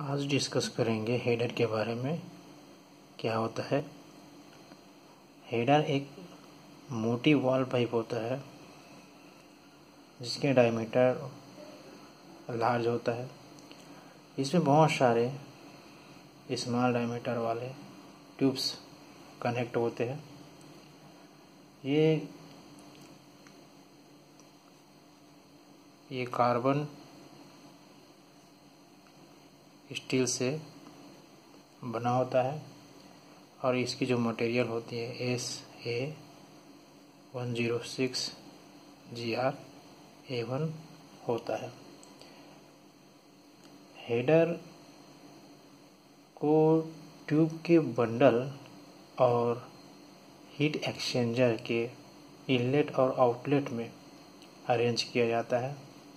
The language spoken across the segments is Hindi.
आज डिस्कस करेंगे हेडर के बारे में। क्या होता है हेडर? एक मोटी वॉल पाइप होता है जिसके डायमीटर लार्ज होता है। इसमें बहुत सारे स्मॉल डायमीटर वाले ट्यूब्स कनेक्ट होते हैं। ये कार्बन स्टील से बना होता है और इसकी जो मटेरियल होती है SA106GR-A1 होता है। हेडर को ट्यूब के बंडल और हीट एक्सचेंजर के इनलेट और आउटलेट में अरेंज किया जाता है।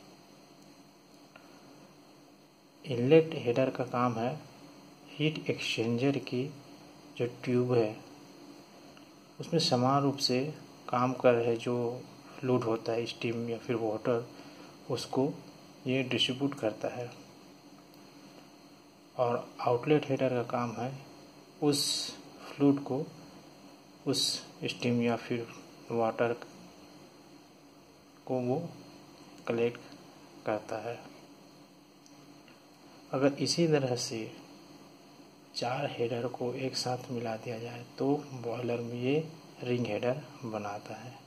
इनलेट हेडर का काम है हीट एक्सचेंजर की जो ट्यूब है उसमें समान रूप से काम कर रहे जो फ्लूइड होता है, स्टीम या फिर वाटर, उसको ये डिस्ट्रीब्यूट करता है। और आउटलेट हेडर का काम है उस फ्लूइड को, उस स्टीम या फिर वाटर को वो कलेक्ट करता है। अगर इसी तरह से 4 हेडर को एक साथ मिला दिया जाए तो बॉयलर में ये रिंग हेडर बनाता है।